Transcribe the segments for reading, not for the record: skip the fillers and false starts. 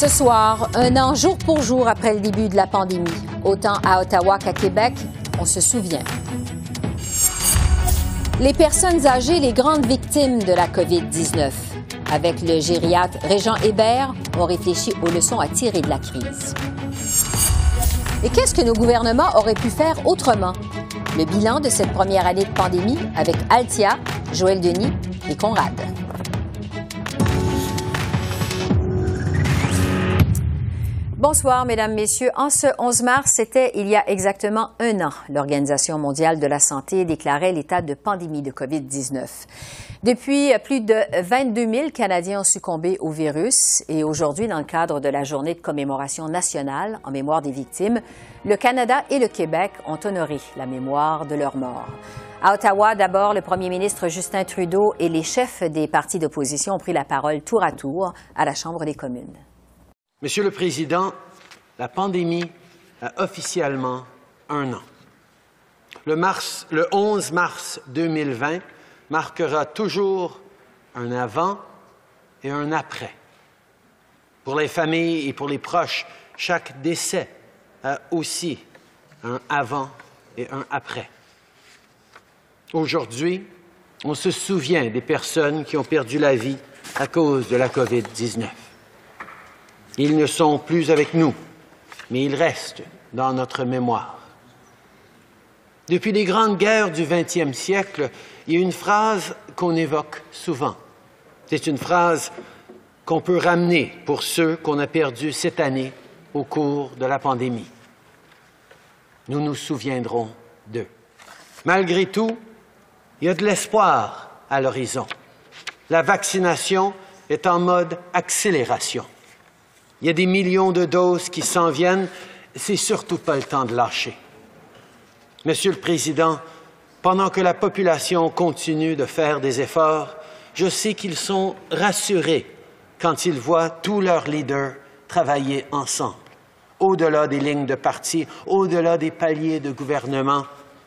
Ce soir, un an jour pour jour après le début de la pandémie. Autant à Ottawa qu'à Québec, on se souvient. Les personnes âgées, les grandes victimes de la COVID-19. Avec le gériatre Régent Hébert, on réfléchit aux leçons à tirer de la crise. Et qu'est-ce que nos gouvernements auraient pu faire autrement? Le bilan de cette première année de pandémie avec Altia, Joël Denis et Conrad. Bonsoir, Mesdames, Messieurs. En ce 11 mars, c'était il y a exactement un an. L'Organisation mondiale de la santé déclarait l'état de pandémie de COVID-19. Depuis, plus de 22 000 Canadiens ont succombé au virus. Et aujourd'hui, dans le cadre de la journée de commémoration nationale en mémoire des victimes, le Canada et le Québec ont honoré la mémoire de leurs morts. À Ottawa, d'abord, le premier ministre Justin Trudeau et les chefs des partis d'opposition ont pris la parole tour à tour à la Chambre des communes. Monsieur le Président, la pandémie a officiellement un an. Le 11 mars 2020 marquera toujours un avant et un après. Pour les familles et pour les proches, chaque décès a aussi un avant et un après. Aujourd'hui, on se souvient des personnes qui ont perdu la vie à cause de la COVID-19. Ils ne sont plus avec nous, mais ils restent dans notre mémoire. Depuis les grandes guerres du 20e siècle, il y a une phrase qu'on évoque souvent. C'est une phrase qu'on peut ramener pour ceux qu'on a perdus cette année au cours de la pandémie. Nous nous souviendrons d'eux. Malgré tout, il y a de l'espoir à l'horizon. La vaccination est en mode accélération. Il y a des millions de doses qui s'en viennent. C'est surtout pas le temps de lâcher. Monsieur le Président, pendant que la population continue de faire des efforts, je sais qu'ils sont rassurés quand ils voient tous leurs leaders travailler ensemble, au-delà des lignes de parti, au-delà des paliers de gouvernement.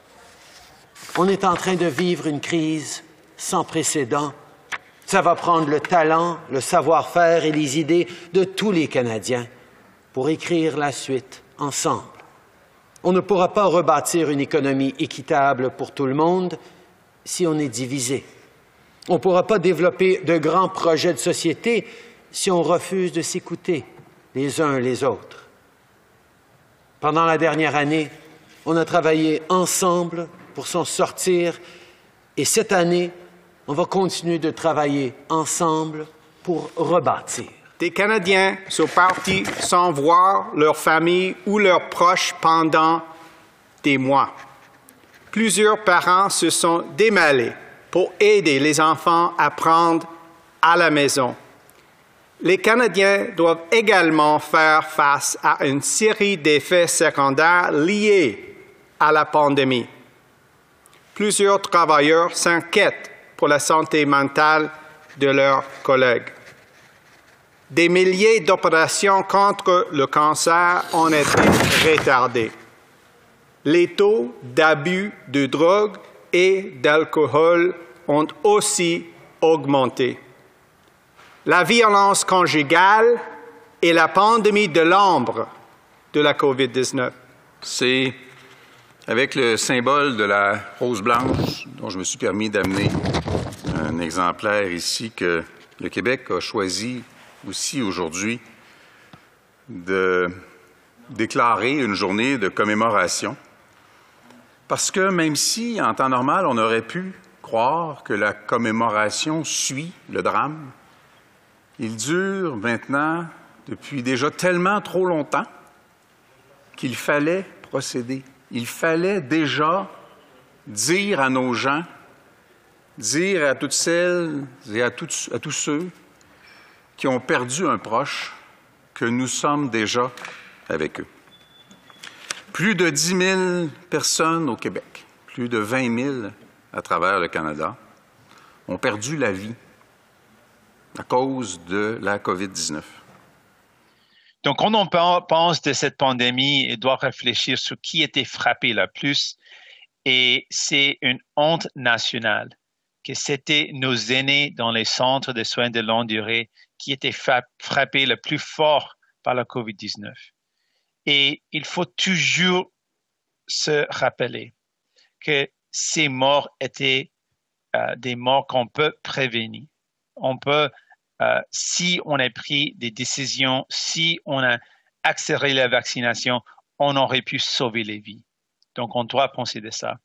On est en train de vivre une crise sans précédent. Ça va prendre le talent, le savoir-faire et les idées de tous les Canadiens pour écrire la suite ensemble. On ne pourra pas rebâtir une économie équitable pour tout le monde si on est divisé. On ne pourra pas développer de grands projets de société si on refuse de s'écouter les uns les autres. Pendant la dernière année, on a travaillé ensemble pour s'en sortir et cette année, on va continuer de travailler ensemble pour rebâtir. Des Canadiens sont partis sans voir leur famille ou leurs proches pendant des mois. Plusieurs parents se sont démêlés pour aider les enfants à apprendre à la maison. Les Canadiens doivent également faire face à une série d'effets secondaires liés à la pandémie. Plusieurs travailleurs s'inquiètent pour la santé mentale de leurs collègues. Des milliers d'opérations contre le cancer ont été retardées. Les taux d'abus de drogue et d'alcool ont aussi augmenté. La violence conjugale et la pandémie de l'ombre de la COVID-19. C'est avec le symbole de la rose blanche, dont je me suis permis d'amener un exemplaire ici, que le Québec a choisi aussi aujourd'hui de déclarer une journée de commémoration. Parce que même si, en temps normal, on aurait pu croire que la commémoration suit le drame, il dure maintenant depuis déjà tellement trop longtemps qu'il fallait procéder. Il fallait déjà dire à nos gens, dire à toutes celles et à tous ceux qui ont perdu un proche que nous sommes déjà avec eux. Plus de 10 000 personnes au Québec, plus de 20 000 à travers le Canada, ont perdu la vie à cause de la COVID-19. Donc, quand on pense de cette pandémie, on doit réfléchir sur qui était frappé le plus. Et c'est une honte nationale que c'était nos aînés dans les centres de soins de longue durée qui étaient frappés le plus fort par la COVID-19. Et il faut toujours se rappeler que ces morts étaient des morts qu'on peut prévenir. On peut, si on a pris des décisions, si on a accéléré la vaccination, on aurait pu sauver les vies. Donc, on doit penser de ça.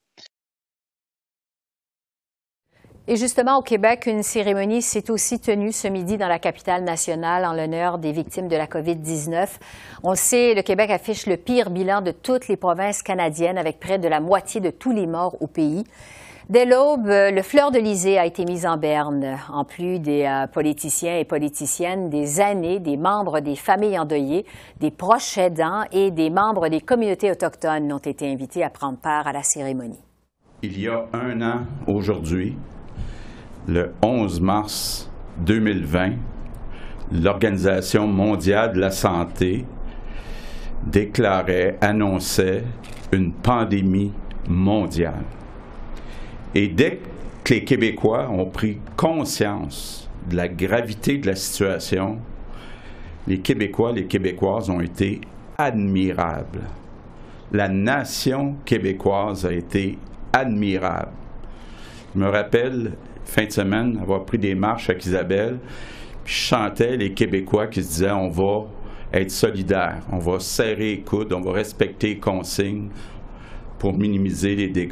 Et justement, au Québec, une cérémonie s'est aussi tenue ce midi dans la capitale nationale en l'honneur des victimes de la COVID-19. On le sait, le Québec affiche le pire bilan de toutes les provinces canadiennes avec près de la moitié de tous les morts au pays. Dès l'aube, le fleur-de-lysée a été mis en berne. En plus des politiciens et politiciennes, des aînés, des membres des familles endeuillées, des proches aidants et des membres des communautés autochtones ont été invités à prendre part à la cérémonie. Il y a un an aujourd'hui, le 11 mars 2020, l'Organisation mondiale de la santé annonçait une pandémie mondiale. Et dès que les Québécois ont pris conscience de la gravité de la situation, les Québécois, les Québécoises ont été admirables. La nation québécoise a été admirable. Je me rappelle, fin de semaine, avoir pris des marches avec Isabelle, puis je chantais les Québécois qui se disaient « on va être solidaires, on va serrer les coudes, on va respecter les consignes pour minimiser les dégâts ».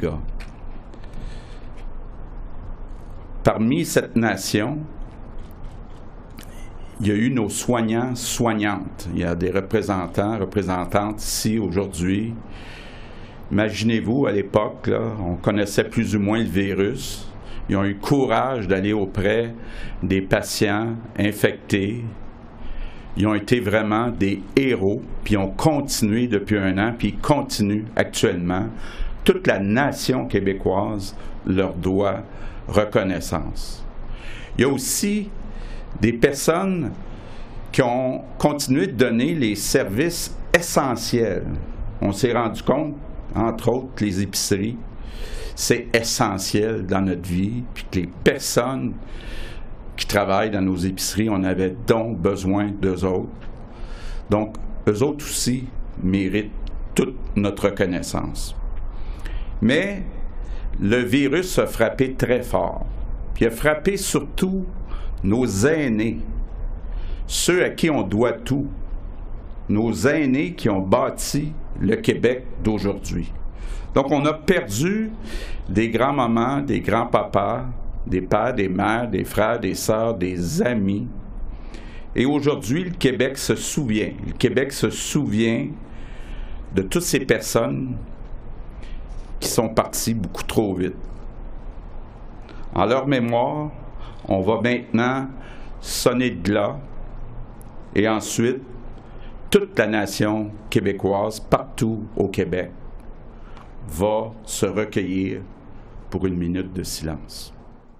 Parmi cette nation, il y a eu nos soignants, soignantes. Il y a des représentants, représentantes ici aujourd'hui. Imaginez-vous, à l'époque, là, on connaissait plus ou moins le virus. Ils ont eu le courage d'aller auprès des patients infectés. Ils ont été vraiment des héros, puis ils ont continué depuis un an, puis ils continuent actuellement. Toute la nation québécoise leur doit reconnaissance. Il y a aussi des personnes qui ont continué de donner les services essentiels. On s'est rendu compte, entre autres, les épiceries, c'est essentiel dans notre vie, puis que les personnes qui travaillent dans nos épiceries, on avait donc besoin d'eux autres. Donc, eux autres aussi méritent toute notre reconnaissance. Mais le virus a frappé très fort. Puis il a frappé surtout nos aînés, ceux à qui on doit tout, nos aînés qui ont bâti le Québec d'aujourd'hui. Donc on a perdu des grands-mamans, des grands-papas, des pères, des mères, des frères, des sœurs, des amis. Et aujourd'hui, le Québec se souvient. Le Québec se souvient de toutes ces personnes qui sont partis beaucoup trop vite. En leur mémoire, on va maintenant sonner de glas et ensuite, toute la nation québécoise, partout au Québec, va se recueillir pour une minute de silence.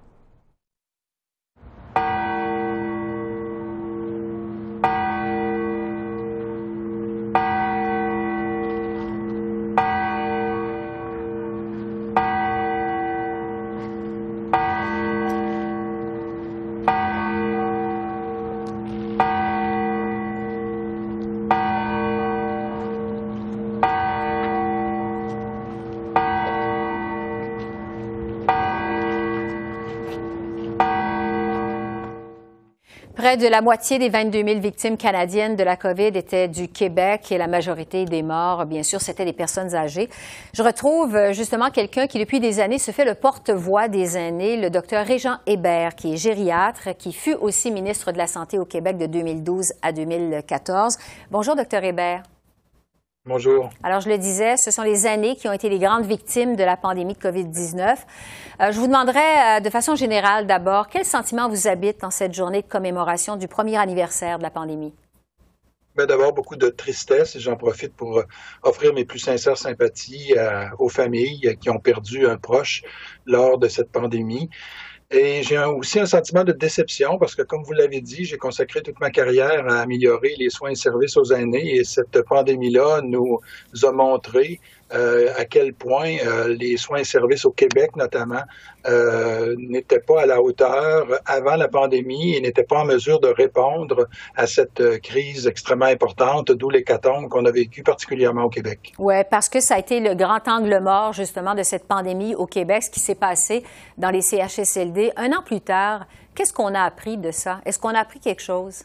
Près de la moitié des 22 000 victimes canadiennes de la COVID étaient du Québec et la majorité des morts, bien sûr, c'était des personnes âgées. Je retrouve justement quelqu'un qui, depuis des années, se fait le porte-voix des aînés, le Dr Régent Hébert, qui est gériatre, qui fut aussi ministre de la Santé au Québec de 2012 à 2014. Bonjour, Dr Hébert. Bonjour. Alors, je le disais, ce sont les aînés qui ont été les grandes victimes de la pandémie de COVID-19. Je vous demanderais, de façon générale d'abord, quel sentiment vous habite en cette journée de commémoration du premier anniversaire de la pandémie? Bien, d'abord, beaucoup de tristesse et j'en profite pour offrir mes plus sincères sympathies aux familles qui ont perdu un proche lors de cette pandémie. Et j'ai aussi un sentiment de déception parce que, comme vous l'avez dit, j'ai consacré toute ma carrière à améliorer les soins et services aux aînés et cette pandémie-là nous a montré à quel point les soins et services au Québec, notamment, n'étaient pas à la hauteur avant la pandémie et n'étaient pas en mesure de répondre à cette crise extrêmement importante, d'où l'hécatombe qu'on a vécu particulièrement au Québec. Oui, parce que ça a été le grand angle mort, justement, de cette pandémie au Québec, ce qui s'est passé dans les CHSLD. Un an plus tard, qu'est-ce qu'on a appris de ça? Est-ce qu'on a appris quelque chose?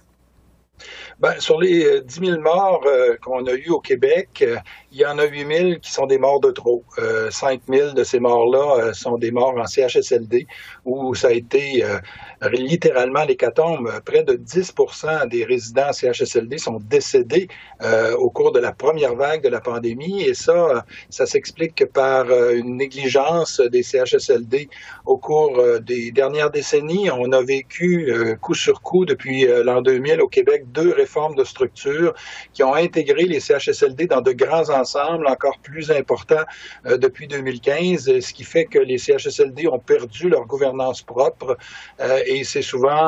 Ben, sur les 10 000 morts qu'on a eu au Québec, il y en a 8 000 qui sont des morts de trop. 5 000 de ces morts-là sont des morts en CHSLD, où ça a été littéralement l'hécatombe. Près de 10 des résidents en CHSLD sont décédés au cours de la première vague de la pandémie, et ça s'explique par une négligence des CHSLD au cours des dernières décennies. On a vécu coup sur coup depuis l'an 2000 au Québec 2 réformes de structure qui ont intégré les CHSLD dans de grands ensembles encore plus importants depuis 2015, ce qui fait que les CHSLD ont perdu leur gouvernance propre et c'est souvent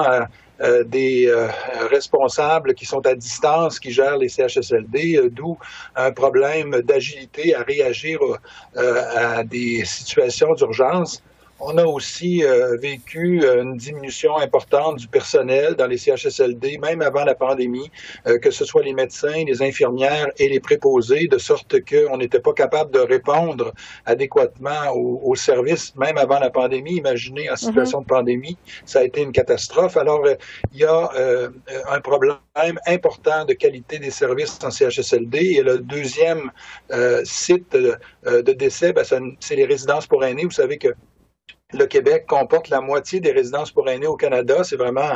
des responsables qui sont à distance qui gèrent les CHSLD, d'où un problème d'agilité à réagir à des situations d'urgence. On a aussi vécu une diminution importante du personnel dans les CHSLD, même avant la pandémie, que ce soit les médecins, les infirmières et les préposés, de sorte qu'on n'était pas capable de répondre adéquatement aux services, même avant la pandémie. Imaginez, en situation de pandémie, ça a été une catastrophe. Alors, il y a un problème important de qualité des services en CHSLD. Et le deuxième site de décès, c'est les résidences pour aînés. Vous savez que le Québec comporte la moitié des résidences pour aînés au Canada. C'est vraiment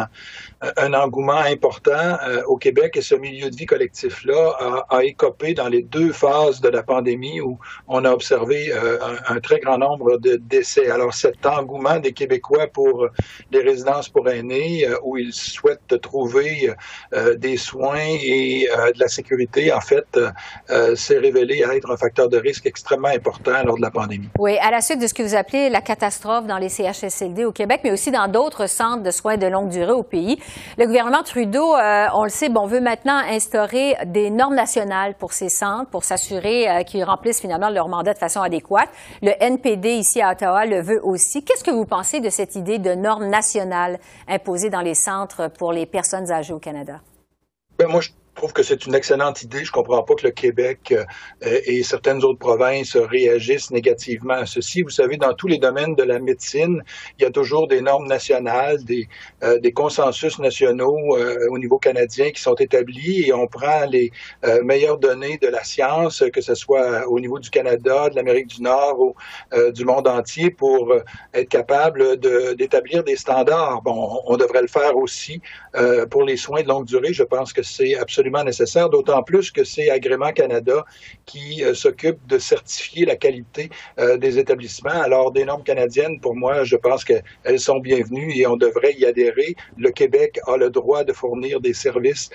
un engouement important au Québec et ce milieu de vie collectif-là a écopé dans les 2 phases de la pandémie où on a observé un très grand nombre de décès. Alors cet engouement des Québécois pour les résidences pour aînés où ils souhaitent trouver des soins et de la sécurité, en fait, s'est révélé être un facteur de risque extrêmement important lors de la pandémie. Oui, à la suite de ce que vous appelez la catastrophe dans les CHSLD au Québec, mais aussi dans d'autres centres de soins de longue durée au pays. Le gouvernement Trudeau, on le sait, veut maintenant instaurer des normes nationales pour ces centres pour s'assurer qu'ils remplissent finalement leur mandat de façon adéquate. Le NPD ici à Ottawa le veut aussi. Qu'est-ce que vous pensez de cette idée de normes nationales imposées dans les centres pour les personnes âgées au Canada? Moi, je trouve que c'est une excellente idée. Je comprends pas que le Québec et certaines autres provinces réagissent négativement à ceci. Vous savez, dans tous les domaines de la médecine, il y a toujours des normes nationales, des consensus nationaux au niveau canadien qui sont établis et on prend les meilleures données de la science, que ce soit au niveau du Canada, de l'Amérique du Nord ou du monde entier pour être capable d'établir des standards. Bon, on devrait le faire aussi pour les soins de longue durée. Je pense que c'est absolument nécessaire, d'autant plus que c'est Agrément Canada qui s'occupe de certifier la qualité des établissements. Alors, des normes canadiennes, pour moi, je pense qu'elles sont bienvenues et on devrait y adhérer. Le Québec a le droit de fournir des services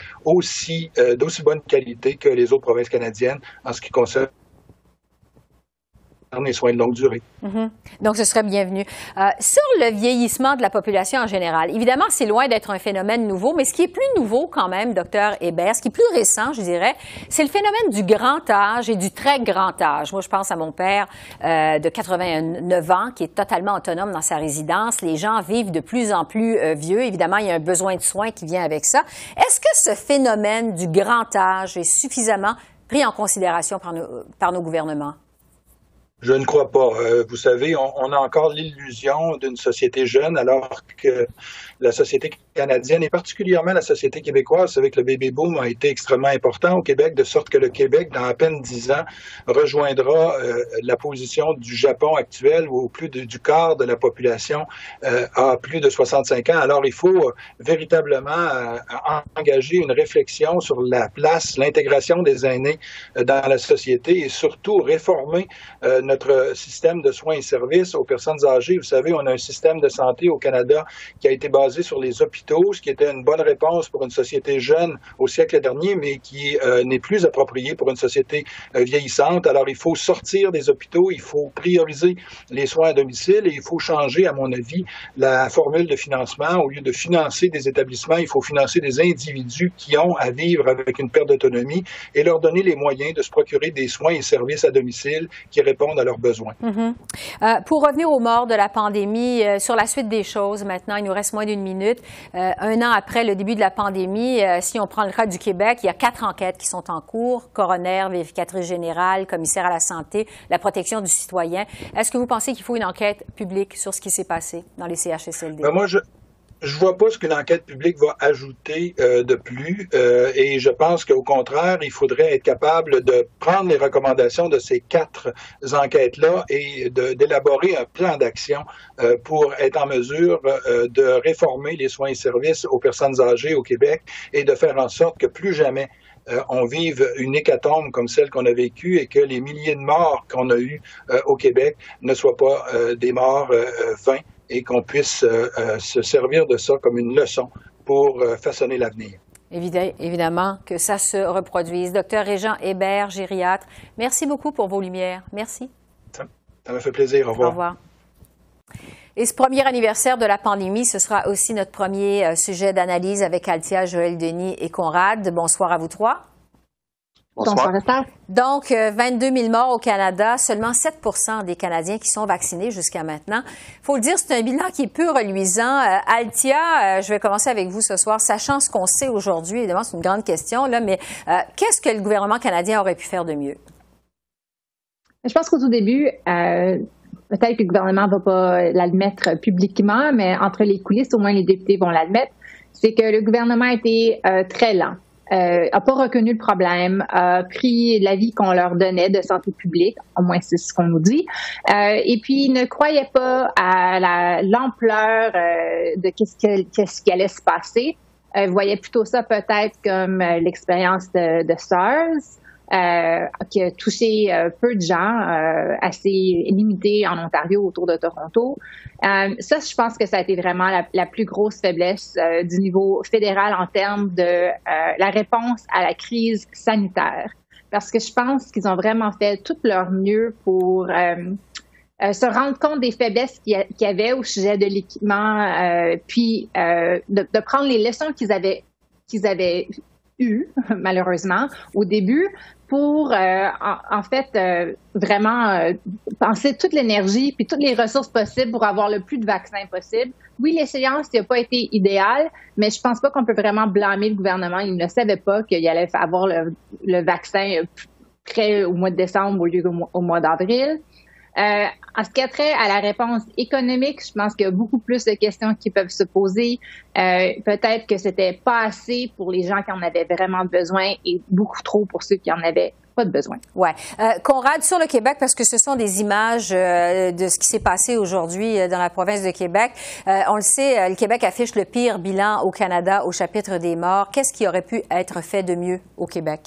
d'aussi bonne qualité que les autres provinces canadiennes en ce qui concerne les soins de longue durée. Donc, ce serait bienvenu. Sur le vieillissement de la population en général, évidemment, c'est loin d'être un phénomène nouveau, mais ce qui est plus nouveau quand même, Dr Hébert, ce qui est plus récent, je dirais, c'est le phénomène du grand âge et du très grand âge. Moi, je pense à mon père de 89 ans qui est totalement autonome dans sa résidence. Les gens vivent de plus en plus vieux. Évidemment, il y a un besoin de soins qui vient avec ça. Est-ce que ce phénomène du grand âge est suffisamment pris en considération par nos gouvernements? Je ne crois pas. Vous savez, on a encore l'illusion d'une société jeune alors que la société canadienne et particulièrement la société québécoise, vous savez que le baby boom a été extrêmement important au Québec, de sorte que le Québec, dans à peine 10 ans, rejoindra la position du Japon actuel où plus du quart de la population a plus de 65 ans. Alors, il faut véritablement engager une réflexion sur la place, l'intégration des aînés dans la société et surtout réformer notre système de soins et services aux personnes âgées. Vous savez, on a un système de santé au Canada qui a été basé sur les hôpitaux hôpitaux, ce qui était une bonne réponse pour une société jeune au siècle dernier, mais qui n'est plus appropriée pour une société vieillissante. Alors, il faut sortir des hôpitaux, il faut prioriser les soins à domicile et il faut changer, à mon avis, la formule de financement. Au lieu de financer des établissements, il faut financer des individus qui ont à vivre avec une perte d'autonomie et leur donner les moyens de se procurer des soins et services à domicile qui répondent à leurs besoins. Pour revenir aux morts de la pandémie, sur la suite des choses maintenant, il nous reste moins d'une minute. Un an après le début de la pandémie, si on prend le cas du Québec, il y a 4 enquêtes qui sont en cours, coroner, vérificatrice générale, commissaire à la santé, la protection du citoyen. Est-ce que vous pensez qu'il faut une enquête publique sur ce qui s'est passé dans les CHSLD? Moi, je vois pas ce qu'une enquête publique va ajouter de plus et je pense qu'au contraire, il faudrait être capable de prendre les recommandations de ces 4 enquêtes-là et d'élaborer un plan d'action pour être en mesure de réformer les soins et services aux personnes âgées au Québec et de faire en sorte que plus jamais on vive une hécatombe comme celle qu'on a vécue et que les milliers de morts qu'on a eues au Québec ne soient pas des morts vains et qu'on puisse se servir de ça comme une leçon pour façonner l'avenir. Évidemment que ça se reproduise. Docteur Régent Hébert, gériatre, merci beaucoup pour vos lumières. Merci. Ça m'a fait plaisir. Au revoir. Au revoir. Et ce premier anniversaire de la pandémie, ce sera aussi notre premier sujet d'analyse avec Althia, Joël Denis et Conrad. Bonsoir à vous trois. Bonsoir. Donc, 22 000 morts au Canada, seulement 7 des Canadiens qui sont vaccinés jusqu'à maintenant. Il faut le dire, c'est un bilan qui est peu reluisant. Althia, je vais commencer avec vous ce soir. Sachant ce qu'on sait aujourd'hui, évidemment, c'est une grande question, là, mais qu'est-ce que le gouvernement canadien aurait pu faire de mieux? Je pense qu'au tout début, peut-être que le gouvernement ne va pas l'admettre publiquement, mais entre les coulisses, au moins les députés vont l'admettre, c'est que le gouvernement a été très lent. N'a pas reconnu le problème, a pris l'avis qu'on leur donnait de santé publique, au moins c'est ce qu'on nous dit, et puis ne croyait pas à l'ampleur de qu'est-ce qui allait se passer. Voyait plutôt ça peut-être comme l'expérience de SARS, qui a touché peu de gens, assez limité en Ontario, autour de Toronto. Ça, je pense que ça a été vraiment la plus grosse faiblesse du niveau fédéral en termes de la réponse à la crise sanitaire. Parce que je pense qu'ils ont vraiment fait tout leur mieux pour se rendre compte des faiblesses qu'il y avait au sujet de l'équipement, puis de prendre les leçons qu'ils avaient eues, malheureusement, au début, pour en fait vraiment penser toute l'énergie puis toutes les ressources possibles pour avoir le plus de vaccins possible. Oui, l'échéance n'a pas été idéale, mais je pense pas qu'on peut vraiment blâmer le gouvernement. Il ne savait pas qu'il allait avoir le vaccin prêt au mois de décembre au lieu qu'au mois d'avril. En ce qui a trait à la réponse économique, je pense qu'il y a beaucoup plus de questions qui peuvent se poser. Peut-être que c'était pas assez pour les gens qui en avaient vraiment besoin et beaucoup trop pour ceux qui en avaient pas de besoin. Ouais. Conrad, sur le Québec, parce que ce sont des images de ce qui s'est passé aujourd'hui dans la province de Québec. On le sait, le Québec affiche le pire bilan au Canada au chapitre des morts. Qu'est-ce qui aurait pu être fait de mieux au Québec?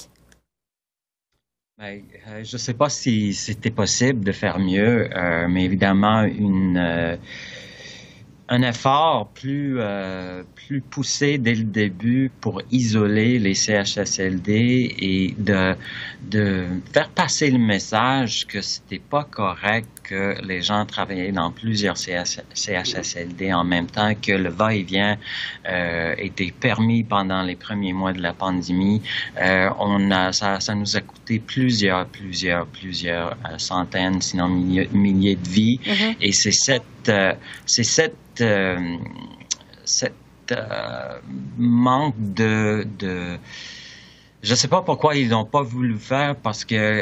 Je ne sais pas si c'était possible de faire mieux, mais évidemment un effort plus poussé dès le début pour isoler les CHSLD et de faire passer le message que c'était pas correct que les gens travaillaient dans plusieurs CHSLD en même temps, que le va-et-vient était permis pendant les premiers mois de la pandémie. Ça nous a coûté plusieurs centaines, sinon milliers de vies. Mm-hmm. Et c'est cette manque de je sais pas pourquoi ils n'ont pas voulu le faire, parce que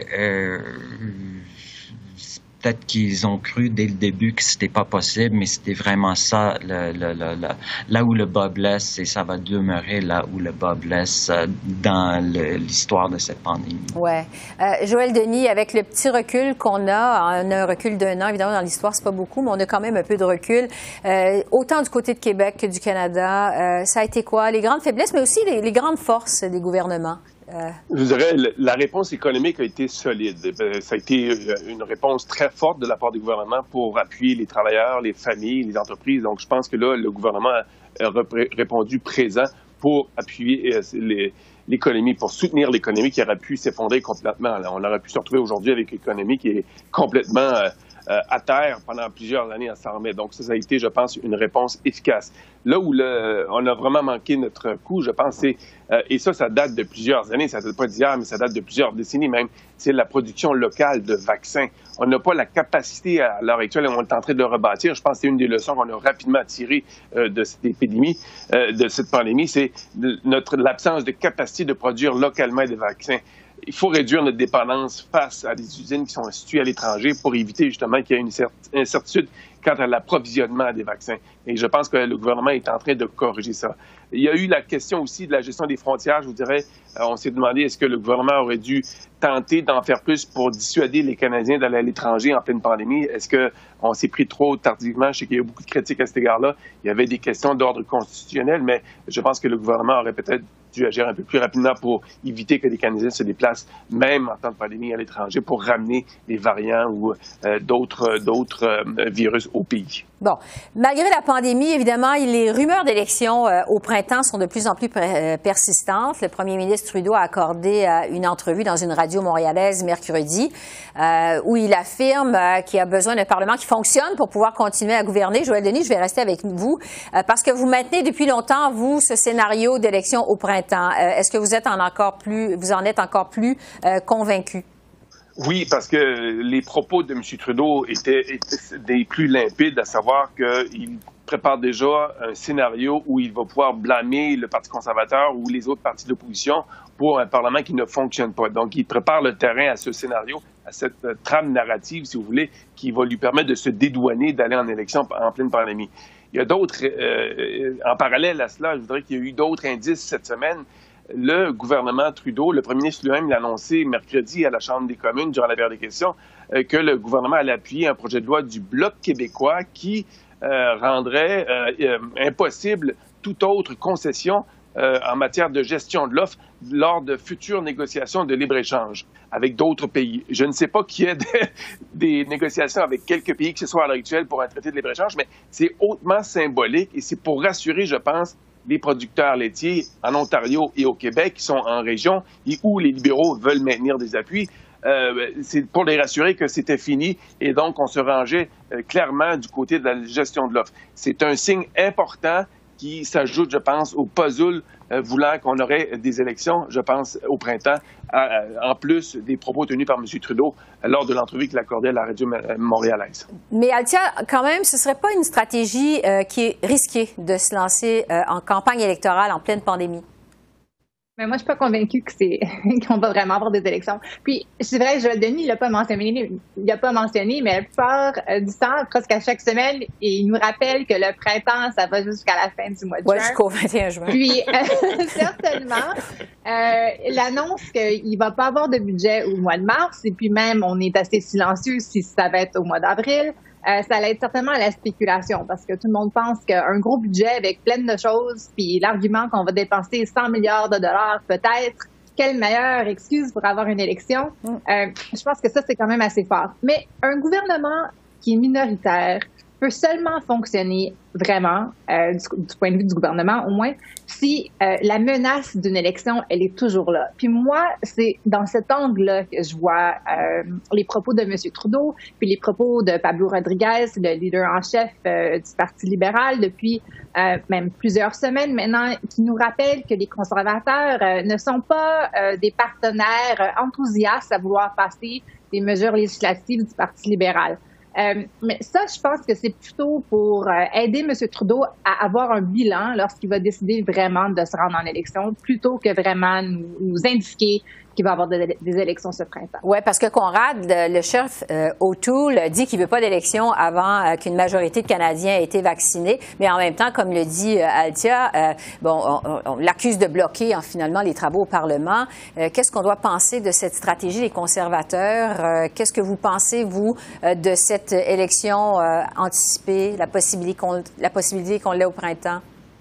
peut-être qu'ils ont cru dès le début que c'était pas possible, mais c'était vraiment ça là où le bas blesse, et ça va demeurer là où le bas blesse dans l'histoire de cette pandémie. Ouais. Joël Denis, avec le petit recul qu'on a, on a un recul d'un an, évidemment dans l'histoire c'est pas beaucoup, mais on a quand même un peu de recul, autant du côté de Québec que du Canada, ça a été quoi? Les grandes faiblesses, mais aussi les grandes forces des gouvernements? Je dirais la réponse économique a été solide. Ça a été une réponse très forte de la part du gouvernement pour appuyer les travailleurs, les familles, les entreprises. Donc, je pense que là, le gouvernement répondu présent pour appuyer l'économie, pour soutenir l'économie qui aurait pu s'effondrer complètement. Là, on aurait pu se retrouver aujourd'hui avec une économie qui est complètement à terre pendant plusieurs années à s'en remettre. Donc, ça a été, je pense, une réponse efficace. Là où on a vraiment manqué notre coup, je pense, c'est, et ça date de plusieurs années, ça date pas d'hier, mais ça date de plusieurs décennies même, c'est la production locale de vaccins. On n'a pas la capacité à l'heure actuelle, et on est en train de le rebâtir. Je pense que c'est une des leçons qu'on a rapidement tirées de cette épidémie, de cette pandémie, c'est l'absence de capacité de produire localement des vaccins. Il faut réduire notre dépendance face à des usines qui sont situées à l'étranger pour éviter justement qu'il y ait une incertitude quant à l'approvisionnement des vaccins. Et je pense que le gouvernement est en train de corriger ça. Il y a eu la question aussi de la gestion des frontières. Je vous dirais, on s'est demandé est-ce que le gouvernement aurait dû tenter d'en faire plus pour dissuader les Canadiens d'aller à l'étranger en pleine pandémie. Est-ce qu'on s'est pris trop tardivement? Je sais qu'il y a eu beaucoup de critiques à cet égard-là. Il y avait des questions d'ordre constitutionnel, mais je pense que le gouvernement aurait peut-être dû agir un peu plus rapidement pour éviter que les Canadiens se déplacent, même en temps de pandémie, à l'étranger, pour ramener les variants ou d'autres virus au pays. Bon, malgré la pandémie, évidemment, les rumeurs d'élections au printemps sont de plus en plus persistantes. Le premier ministre Trudeau a accordé une entrevue dans une radio montréalaise mercredi où il affirme qu'il a besoin d'un Parlement qui fonctionne pour pouvoir continuer à gouverner. Joël Denis, je vais rester avec vous parce que vous maintenez depuis longtemps, vous, ce scénario d'élection au printemps. Est-ce que vous en êtes encore plus convaincu? Oui, parce que les propos de M. Trudeau étaient des plus limpides, à savoir qu'il prépare déjà un scénario où il va pouvoir blâmer le Parti conservateur ou les autres partis d'opposition pour un Parlement qui ne fonctionne pas. Donc, il prépare le terrain à ce scénario, à cette trame narrative, si vous voulez, qui va lui permettre de se dédouaner d'aller en élection en pleine pandémie. Il y a d'autres, en parallèle à cela, je voudrais qu'il y ait eu d'autres indices cette semaine. Le gouvernement Trudeau, le premier ministre lui-même l'a annoncé mercredi à la Chambre des communes durant la période des questions que le gouvernement allait appuyer un projet de loi du Bloc québécois qui rendrait impossible toute autre concession en matière de gestion de l'offre lors de futures négociations de libre-échange avec d'autres pays. Je ne sais pas qu'il y ait des négociations avec quelques pays que ce soit à l'heure actuelle pour un traité de libre-échange, mais c'est hautement symbolique et c'est pour rassurer, je pense, les producteurs laitiers en Ontario et au Québec qui sont en région et où les libéraux veulent maintenir des appuis. C'est pour les rassurer que c'était fini et donc on se rangeait clairement du côté de la gestion de l'offre. C'est un signe important qui s'ajoute, je pense, au puzzle voulant qu'on aurait des élections, je pense, au printemps, en plus des propos tenus par M. Trudeau lors de l'entrevue qu'il accordait à la radio montréalaise. Mais Althia, quand même, ce ne serait pas une stratégie qui est risquée de se lancer en campagne électorale en pleine pandémie? Mais moi, je suis pas convaincue qu'on va vraiment avoir des élections. Puis, c'est vrai, Joël Denis, il l'a pas mentionné, mais la plupart du temps, presque à chaque semaine, il nous rappelle que le printemps, ça va jusqu'à la fin du mois de juin. Oui, jusqu'au 21 juin. Puis, certainement, l'annonce qu'il va pas avoir de budget au mois de mars, et puis même, on est assez silencieux si ça va être au mois d'avril. Ça l'aide certainement à la spéculation parce que tout le monde pense qu'un gros budget avec plein de choses, puis l'argument qu'on va dépenser 100 milliards de dollars peut-être, quelle meilleure excuse pour avoir une élection? Je pense que ça, c'est quand même assez fort. Mais un gouvernement qui est minoritaire peut seulement fonctionner vraiment, du point de vue du gouvernement au moins, si la menace d'une élection, elle est toujours là. Puis moi, c'est dans cet angle-là que je vois les propos de M. Trudeau, puis les propos de Pablo Rodriguez, le leader en chef du Parti libéral depuis même plusieurs semaines maintenant, qui nous rappellent que les conservateurs ne sont pas des partenaires enthousiastes à vouloir passer des mesures législatives du Parti libéral. Mais ça, je pense que c'est plutôt pour aider M. Trudeau à avoir un bilan lorsqu'il va décider vraiment de se rendre en élection, plutôt que vraiment nous indiquer qu'il va y avoir des élections ce printemps. Oui, parce que Conrad, le chef O'Toole, dit qu'il ne veut pas d'élection avant qu'une majorité de Canadiens ait été vaccinés. Mais en même temps, comme le dit Althia, on l'accuse de bloquer finalement les travaux au Parlement. Qu'est-ce qu'on doit penser de cette stratégie des conservateurs? Qu'est-ce que vous pensez, vous, de cette élection anticipée, la possibilité qu'on l'ait au printemps?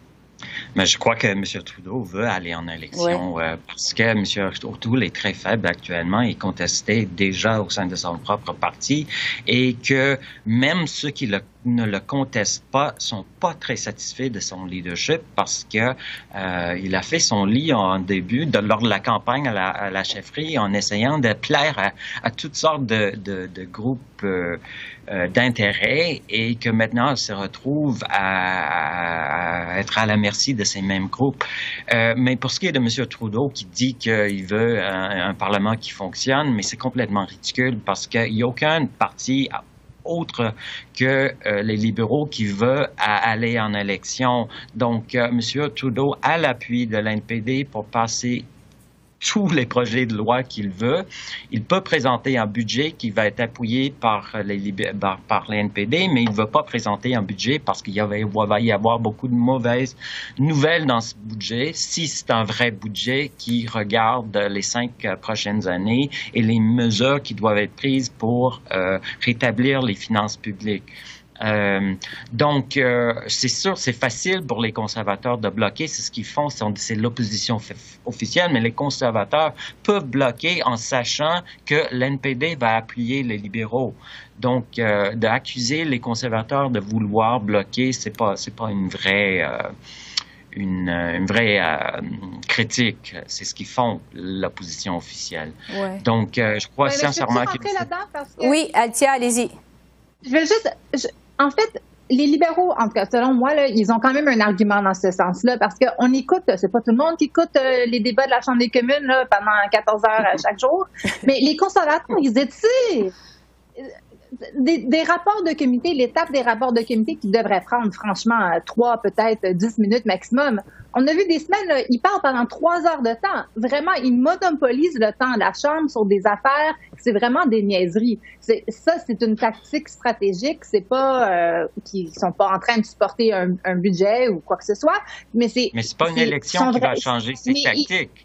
Mais je crois que M. Trudeau veut aller en élection parce que M. O'Toole est très faible actuellement et contesté déjà au sein de son propre parti et que même ceux qui le ne le contestent pas, sont pas très satisfaits de son leadership parce que il a fait son lit en début, lors de la campagne à la chefferie, en essayant de plaire à toutes sortes de groupes d'intérêt, et que maintenant il se retrouve à être à la merci de ces mêmes groupes. Mais pour ce qui est de M. Trudeau qui dit qu'il veut un Parlement qui fonctionne, mais c'est complètement ridicule parce qu'il n'y a aucun parti autre que les libéraux qui veut aller en élection. Donc, M. Trudeau a l'appui de l'NPD pour passer tous les projets de loi qu'il veut. Il peut présenter un budget qui va être appuyé par les NPD, mais il ne veut pas présenter un budget parce qu'il va y avoir beaucoup de mauvaises nouvelles dans ce budget, si c'est un vrai budget qui regarde les 5 prochaines années et les mesures qui doivent être prises pour rétablir les finances publiques. Donc, c'est sûr, c'est facile pour les conservateurs de bloquer. C'est ce qu'ils font, c'est l'opposition officielle, mais les conservateurs peuvent bloquer en sachant que l'NPD va appuyer les libéraux. Donc, d'accuser les conservateurs de vouloir bloquer, c'est pas une vraie critique. C'est ce qu'ils font, l'opposition officielle. Ouais. Donc, je crois sincèrement qu'il faut... Oui, Althia, allez-y. Je veux juste... En fait, les libéraux, en tout cas, selon moi, là, ils ont quand même un argument dans ce sens-là, parce qu'on écoute, c'est pas tout le monde qui écoute les débats de la Chambre des communes là, pendant 14 heures chaque jour, mais les conservateurs, ils étaient des rapports de comité, l'étape des rapports de comité qui devraient prendre, franchement, 3, peut-être 10 minutes maximum. On a vu des semaines, là, ils parlent pendant 3 heures de temps. Vraiment, ils monopolisent le temps de la Chambre sur des affaires. C'est vraiment des niaiseries. C'est une tactique stratégique. C'est pas qu'ils sont pas en train de supporter un budget ou quoi que ce soit. Mais c'est pas une élection qui va changer ces tactiques.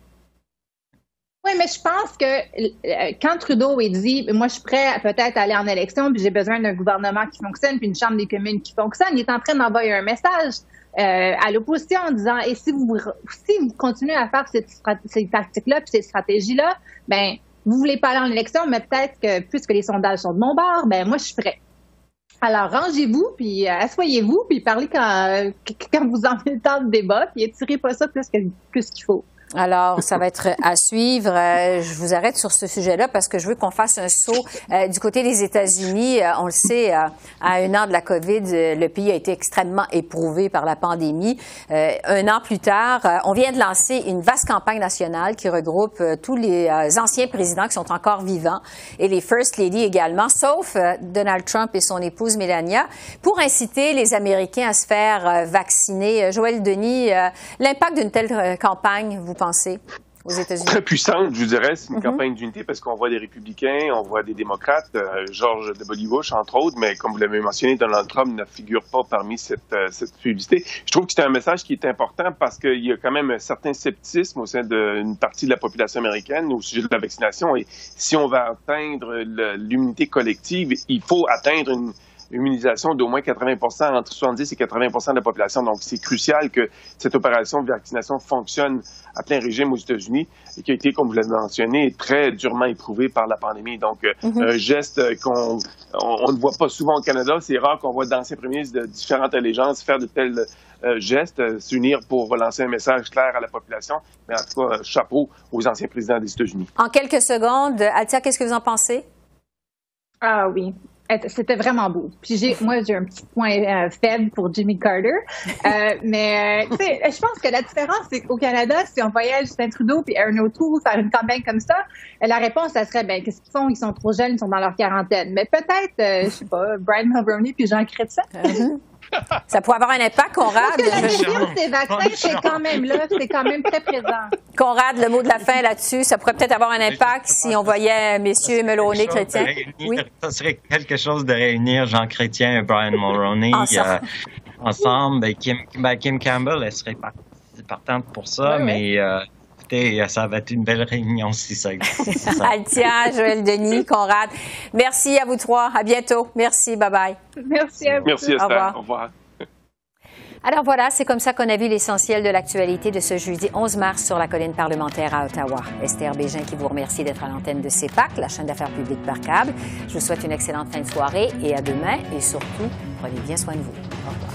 Oui, mais je pense que quand Trudeau est dit « Moi, je suis prêt à peut-être aller en élection, puis j'ai besoin d'un gouvernement qui fonctionne, puis une Chambre des communes qui fonctionne », il est en train d'envoyer un message à l'opposition en disant « Et si vous continuez à faire ces tactiques-là, puis ces stratégies-là, ben vous voulez pas aller en élection, mais peut-être que puisque les sondages sont de mon bord, ben moi, je suis prêt. » Alors, rangez-vous, puis asseyez-vous, puis parlez quand vous en avez le temps de débat, puis étirez pas ça plus qu'il faut. Alors, ça va être à suivre. Je vous arrête sur ce sujet-là parce que je veux qu'on fasse un saut du côté des États-Unis. On le sait, à 1 an de la COVID, le pays a été extrêmement éprouvé par la pandémie. 1 an plus tard, on vient de lancer une vaste campagne nationale qui regroupe tous les anciens présidents qui sont encore vivants et les First Lady également, sauf Donald Trump et son épouse Melania, pour inciter les Américains à se faire vacciner. Joël Denis, l'impact d'une telle campagne, vous pensez, aux États-Unis? Très puissante, je dirais. C'est une campagne d'unité parce qu'on voit des républicains, on voit des démocrates, George W. Bush, entre autres, mais comme vous l'avez mentionné, Donald Trump ne figure pas parmi cette publicité. Je trouve que c'est un message qui est important parce qu'il y a quand même un certain scepticisme au sein d'une partie de la population américaine au sujet de la vaccination. Et si on va atteindre l'immunité collective, il faut atteindre une immunisation d'au moins 80%, entre 70 et 80% de la population. Donc, c'est crucial que cette opération de vaccination fonctionne à plein régime aux États-Unis et qui a été, comme vous l'avez mentionné, très durement éprouvé par la pandémie. Donc, un geste qu'on ne voit pas souvent au Canada. C'est rare qu'on voit d'anciens premiers ministres de différentes allégeances faire de tels gestes, s'unir pour relancer un message clair à la population. Mais en tout cas, chapeau aux anciens présidents des États-Unis. En quelques secondes, Althia, qu'est-ce que vous en pensez? Ah oui. C'était vraiment beau. Puis moi, j'ai un petit point faible pour Jimmy Carter. Mais tu sais, je pense que la différence, c'est qu'au Canada, si on voyait Justin Trudeau puis Erin O'Toole faire une campagne comme ça, la réponse, ça serait, ben qu'est-ce qu'ils font? Ils sont trop jeunes, ils sont dans leur quarantaine. Mais peut-être, je sais pas, Brian Mulroney puis Jean Chrétien. Ça pourrait avoir un impact, Conrad. Parce que la vision de ces vaccins, c'est quand même là, c'est quand même très présent. Conrad, le mot de la fin là-dessus, ça pourrait peut-être avoir un impact si on voyait messieurs Mulroney, Chrétien. Oui. Ça serait quelque chose de réunir Jean Chrétien et Brian Mulroney ensemble. Kim Campbell, elle serait partante pour ça, mais écoutez, ça va être une belle réunion si ça existe. Althia, Joël Denis, Conrad, merci à vous trois. À bientôt. Merci. Bye-bye. Merci à vous. Merci, Esther. Au revoir. Au revoir. Alors voilà, c'est comme ça qu'on a vu l'essentiel de l'actualité de ce jeudi 11 mars sur la colline parlementaire à Ottawa. Esther Bégin qui vous remercie d'être à l'antenne de CEPAC, la chaîne d'affaires publiques par câble. Je vous souhaite une excellente fin de soirée et à demain. Et surtout, prenez bien soin de vous. Au revoir.